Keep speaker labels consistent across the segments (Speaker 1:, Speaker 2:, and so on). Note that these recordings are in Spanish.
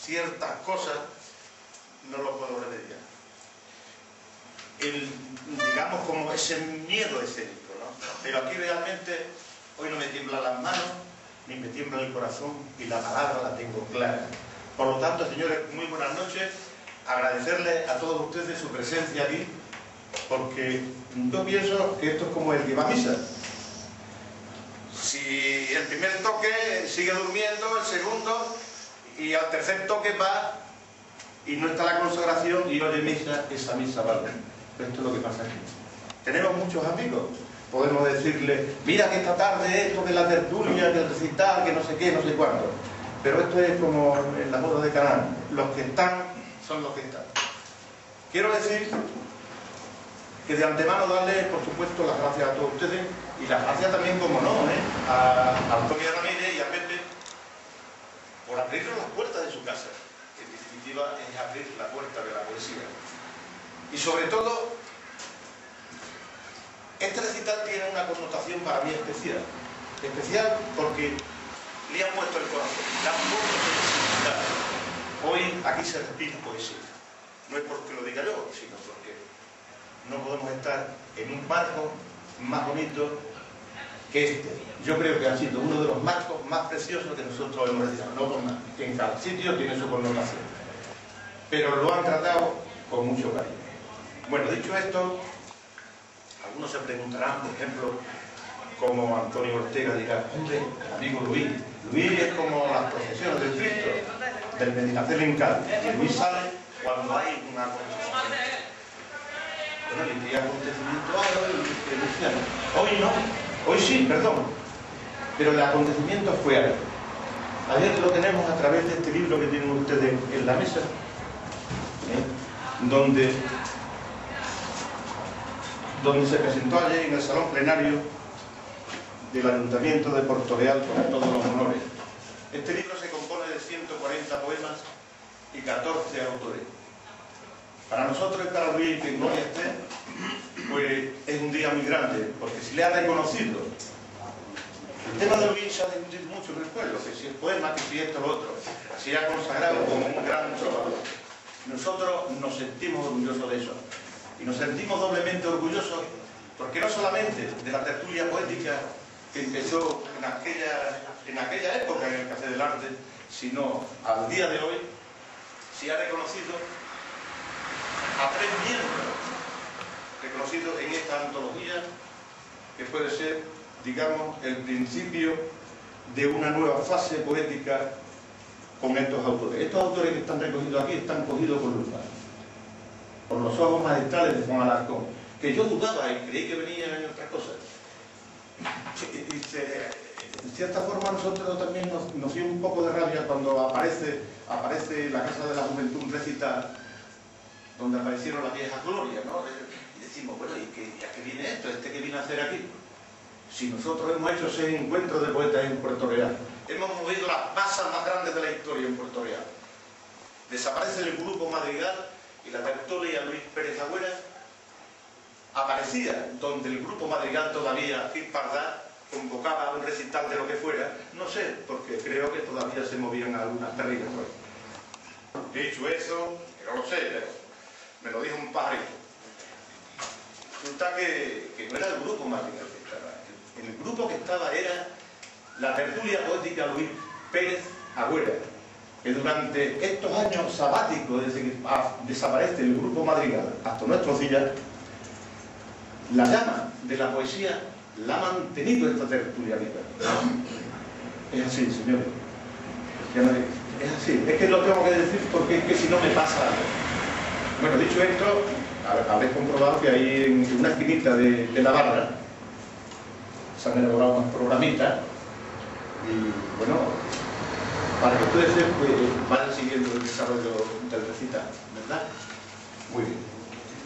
Speaker 1: ciertas cosas, no lo puedo remediar. Digamos, como ese miedo escénico, ¿no? Pero aquí realmente, hoy no me tiemblan las manos, ni me tiembla el corazón, y la palabra la tengo clara. Por lo tanto, señores, muy buenas noches. Agradecerles a todos ustedes su presencia aquí, porque yo pienso que esto es como el que va a misa. Si el primer toque sigue durmiendo, el segundo, y al tercer toque va y no está la consagración y oye misa, esa misa vale. Esto es lo que pasa aquí. Tenemos muchos amigos, podemos decirle, mira que esta tarde esto, que la tertulia, que el recital, que no sé qué, no sé cuánto. Pero esto es como en la boda de Caná, los que están son los que están. Quiero decir que de antemano darle, por supuesto, las gracias a todos ustedes, y las gracias también, como no, a Antonio Ramírez y a Pepe, por abrirnos las puertas de su casa, que en definitiva es abrir la puerta de la poesía. Y sobre todo, este recital tiene una connotación para mí especial. Especial porque le han puesto el corazón, le han puesto sensibilidad. Hoy aquí se respira poesía. No es porque lo diga yo, sino porque no podemos estar en un marco más bonito que este. Yo creo que ha sido uno de los marcos más preciosos que nosotros hemos realizado. No por nada, que en cada sitio tiene su connotación. Pero lo han tratado con mucho cariño. Bueno, dicho esto, algunos se preguntarán, por ejemplo, como Antonio Ortega dirá, hombre, amigo Luis es como las procesiones del Cristo, del Medinaceli en Cádiz. Y Luis sale cuando hay una acontecimiento. Bueno, ¿y qué acontecimiento hay hoy? Hoy no, hoy sí, perdón. Pero el acontecimiento fue ayer. Ayer lo tenemos a través de este libro que tienen ustedes en la mesa, donde se presentó ayer en el salón plenario del Ayuntamiento de Puerto Real con todos los honores. Este libro se compone de 140 poemas y 14 autores. Para nosotros y para Luis, que en gloria esté, pues es un día muy grande, porque se le ha reconocido. El tema de Luis se ha discutido mucho en el pueblo, que si es poema, que si esto o lo otro, se ha consagrado como un gran trovador. Nosotros nos sentimos orgullosos de eso. Y nos sentimos doblemente orgullosos porque no solamente de la tertulia poética que empezó en aquella época en el Café del Arte, sino al día de hoy se ha reconocido a 3 miembros reconocidos en esta antología, que puede ser, digamos, el principio de una nueva fase poética con estos autores. Estos autores que están recogidos aquí están cogidos por los ojos maestrales de Juan Alarcón, que yo dudaba y creí que venían en otras cosas. En cierta forma nosotros también nos dio un poco de rabia cuando aparece en la Casa de la Juventud un recital donde aparecieron las viejas glorias, ¿no? Y decimos, bueno, ¿y a qué viene esto? ¿Este qué viene a hacer aquí? Si nosotros hemos hecho 6 encuentros de poetas en Puerto Real, hemos movido las masas más grandes de la historia en Puerto Real. Desaparece el grupo Madrigal y la tertulia Luis Pérez Agüera aparecía donde el grupo Madrigal todavía, Gil Pardá, convocaba un recital de lo que fuera, no sé, porque creo que todavía se movían algunas terribles cosas. Dicho eso, que no lo sé, pero me lo dijo un pajarito. Resulta que no era el grupo Madrigal que estaba. El grupo que estaba era la tertulia poética Luis Pérez Agüera, que durante estos años sabáticos, desde que desaparece el grupo Madrigal hasta nuestros días, la llama de la poesía la ha mantenido esta tertulia viva. Es así, señores. Es así. Es que lo tengo que decir porque es que si no me pasa algo. Bueno, dicho esto, habréis comprobado que ahí en una esquinita de la barra se han elaborado unos programitas y, bueno, para que ustedes vayan siguiendo el desarrollo del recital, ¿verdad? Muy bien.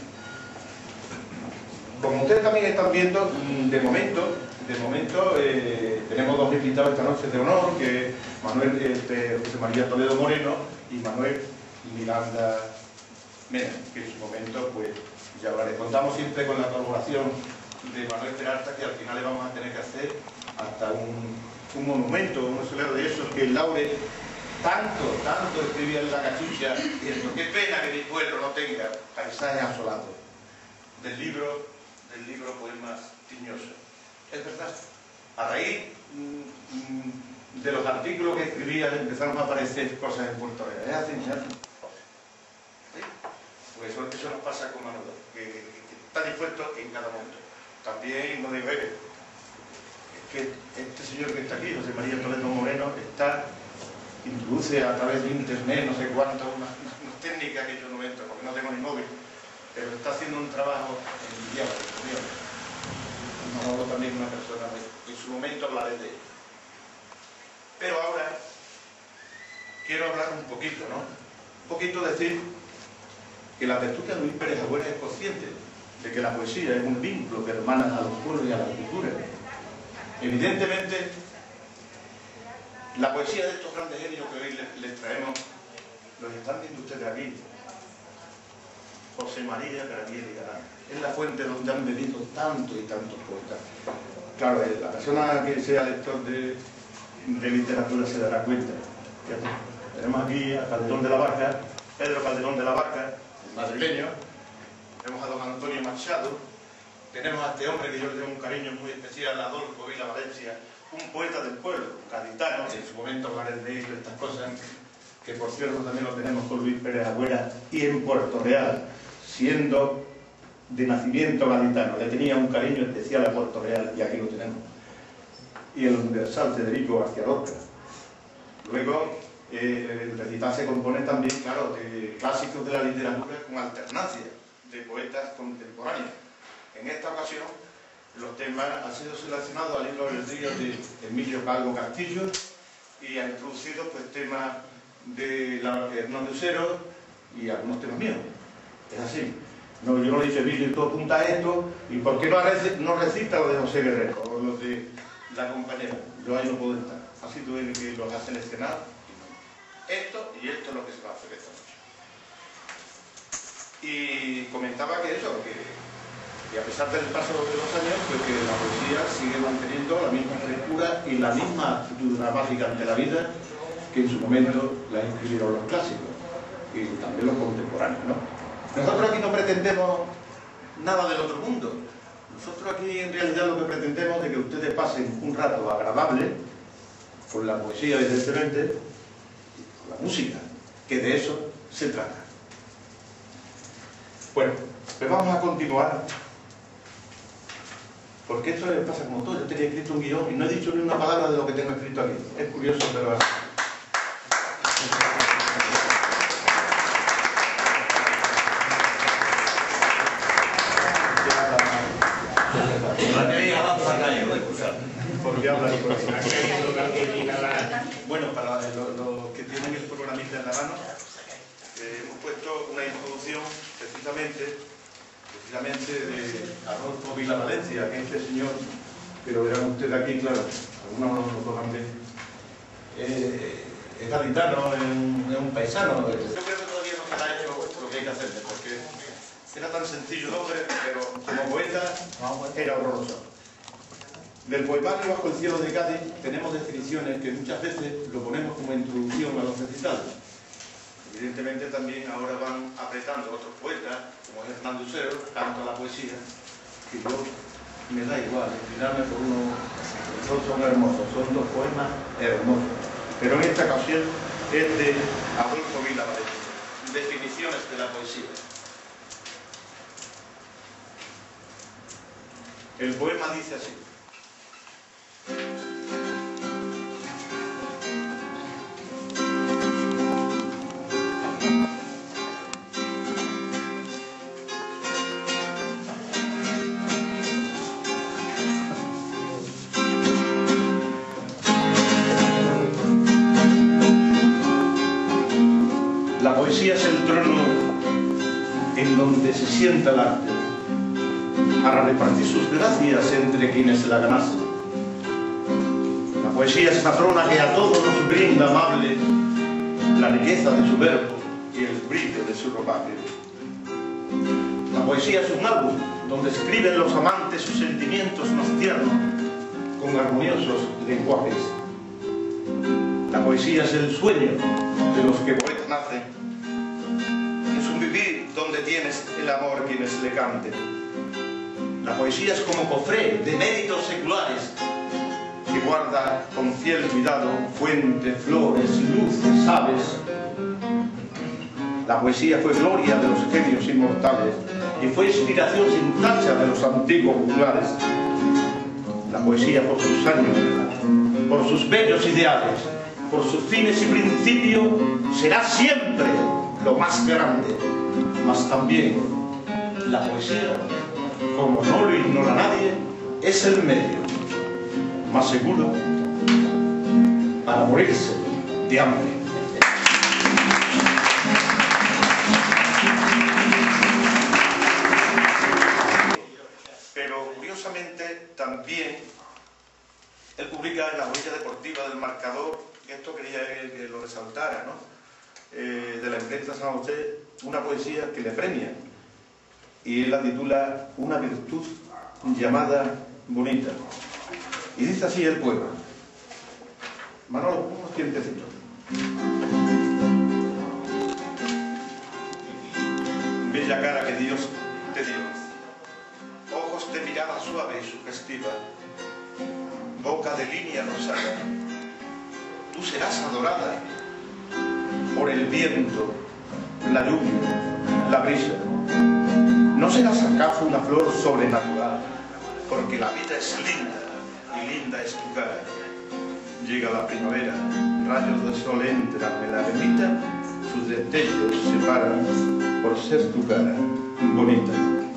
Speaker 1: Como ustedes también están viendo, de momento tenemos 2 invitados esta noche de honor, que es José María Toledo Moreno y Manuel Miranda Mena, que en su momento pues ya hablaré. Contamos siempre con la colaboración de Manuel Peralta, que al final le vamos a tener que hacer hasta un monumento, un mausoleo de esos, que es Laure, tanto escribía en la cachucha, diciendo, qué pena que mi pueblo no tenga paisajes asolados. Del libro Poemas Tiñosos. Es verdad, a raíz de los artículos que escribía empezaron a aparecer cosas en Puerto Real. Es así, ¿sí? Pues eso nos pasa con Manuel, que está dispuesto en cada momento. También no digo es que este señor que está aquí, José María Toledo Moreno, introduce a través de internet, no sé cuánto, unas técnicas que yo no entro porque no tengo ni móvil, pero está haciendo un trabajo envidiable. Nos habló también una persona, en su momento hablaré de ello. Pero ahora quiero hablar un poquito, ¿no? Un poquito decir que la tertulia de Luis Pérez Agüera es consciente de que la poesía es un vínculo que hermana a los pueblos y a la cultura. Evidentemente, la poesía de estos grandes genios que hoy les traemos, los están viendo ustedes aquí. José María Gabriel y Galán. Es la fuente donde han bebido tantos y tantos poetas. Claro, la persona que sea lector de literatura se dará cuenta. Fíjate, tenemos aquí a Calderón de la Barca, Pedro Calderón de la Barca, el madrileño. Tenemos a don Antonio Machado. Tenemos a este hombre que yo le tengo un cariño muy especial, Adolfo Vila Valencia, un poeta del pueblo, gaditano, en su momento hablaré de ello, estas cosas, que por cierto también lo tenemos con Luis Pérez Agüera, y en Puerto Real, siendo de nacimiento gaditano, le tenía un cariño especial a Puerto Real, y aquí lo tenemos. Y el universal Federico García Lorca. Luego, el recital se compone también, claro, de clásicos de la literatura con alternancia de poetas contemporáneos. En esta ocasión, los temas han sido seleccionados al hilo del día de Emilio Calvo Castillo y han introducido pues, temas de Hernán Lucero y algunos temas míos. Es así. No, yo no le he dicho, Emilio, tú apunta a esto, y ¿por qué no recita lo de José Guerrero o lo de la compañera? Yo ahí no puedo estar. Ha sido él que los ha seleccionado. Esto y esto es lo que se va a hacer esta noche. Y comentaba que eso, que a pesar del paso de los años, pues que la poesía sigue manteniendo la misma frescura y la misma actitud dramática ante la vida que en su momento la escribieron los clásicos y también los contemporáneos, ¿no? Nosotros aquí no pretendemos nada del otro mundo. Nosotros aquí en realidad lo que pretendemos es que ustedes pasen un rato agradable con la poesía, evidentemente, y con la música, que de eso se trata. Bueno, pues vamos a continuar. Porque esto le pasa como todo. Yo tenía escrito un guión y no he dicho ni una palabra de lo que tengo escrito aquí. Es curioso, pero así. Porque habla por eso. Bueno, para los que tienen el programita en la mano, hemos puesto una introducción precisamente de Adolfo Vila Valencia, que este señor, que lo verán ustedes aquí, claro, algunos lo tocan bien, es gaditano, es un paisano. Yo creo que todavía no se ha hecho lo que hay que hacerle, porque era tan sencillo el hombre, pero como poeta era horroroso. Del poemario Bajo el cielo de Cádiz tenemos definiciones que muchas veces lo ponemos como introducción a los recitales. Evidentemente también ahora van apretando otros poetas, como es Hernán Lucero, tanto a la poesía, que yo me da igual, inclinarme por uno, los dos son hermosos, son dos poemas hermosos. Pero en esta ocasión es de Adolfo Vila Valencia, definiciones de la poesía. El poema dice así. La poesía es el trono en donde se sienta el arte para repartir sus gracias entre quienes la ganasen. La poesía es patrona que a todos nos brinda amable la riqueza de su verbo y el brillo de su ropaje. La poesía es un álbum donde escriben los amantes sus sentimientos más tiernos con armoniosos lenguajes. La poesía es el sueño de los que poetas nacen. Es un vivir donde tienes el amor quienes le canten. La poesía es como cofre de méritos seculares que guarda con fiel cuidado fuentes, flores, luces, aves. La poesía fue gloria de los genios inmortales y fue inspiración sin tacha de los antiguos populares. La poesía por sus años, por sus bellos ideales, por sus fines y principios, será siempre lo más grande. Mas también la poesía, como no lo ignora nadie, es el medio más seguro para morirse de hambre. Pero curiosamente también él publica en la huella deportiva del Marcador, que esto quería que lo resaltara, ¿no? De la imprenta San José, una poesía que le premia, y él la titula Una virtud llamada bonita. Y dice así el poema. Manolo, unos tiempecitos. Bella cara que Dios te dio, ojos de mirada suave y sugestiva, boca de línea rosada, tú serás adorada por el viento, la lluvia, la brisa. No serás acaso una flor sobrenatural, porque la vida es linda y linda es tu cara. Llega la primavera, rayos de sol entran en la ermita, sus destellos se paran por ser tu cara bonita.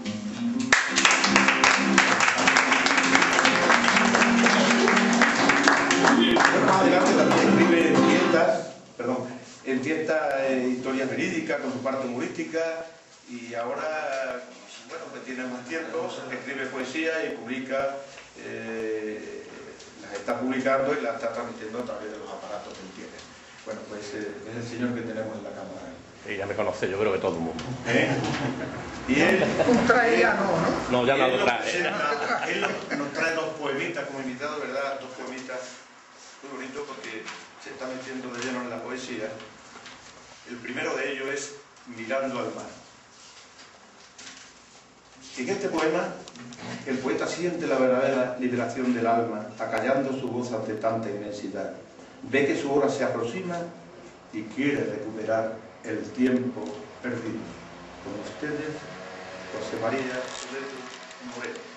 Speaker 1: Más adelante también escribe en fiestas, historias verídicas con su parte humorística, y ahora, bueno, que tiene más tiempo, escribe poesía y publica, las está publicando y las está transmitiendo a través de los aparatos que él tiene. Bueno, pues es el señor que tenemos en la cámara.
Speaker 2: Sí, ya me conoce, yo creo que todo el mundo.
Speaker 1: Y él...
Speaker 3: Un traíano, ¿no?
Speaker 2: No, ya no lo trae.
Speaker 1: Él nos trae dos poemitas como invitado, ¿verdad? Dos poemitas muy bonitos porque se está metiendo de lleno en la poesía. El primero de ellos es Mirando al mar. En este poema, el poeta siente la verdadera liberación del alma, acallando su voz ante tanta inmensidad. Ve que su hora se aproxima y quiere recuperar el tiempo perdido. Con ustedes, José María Soler Moreno.